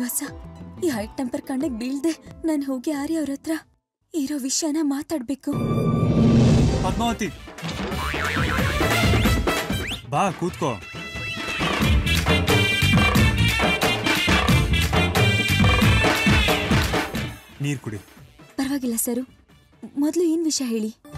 ಶ್ರೀನಿವಾಸ, ಈ high temper ಕಣ್ಣಿಗೆ ಬೀಳ್ದೆ ನಾನು ಹೋಗಿ ಆರ್ಯ ಅವ್ರ ಹತ್ರ ಇರೋ ವಿಷಯನ ಮಾತಾಡ್ಬೇಕು. ಪದ್ಮಾವತಿ, ಬಾ ಕೂತ್ಕೋ. ನೀರ್ ಕುಡಿ. ಪರವಾಗಿಲ್ಲ ಸರು, ಮೊದಲು ಏನ್ ವಿಷಯ ಹೇಳಿ.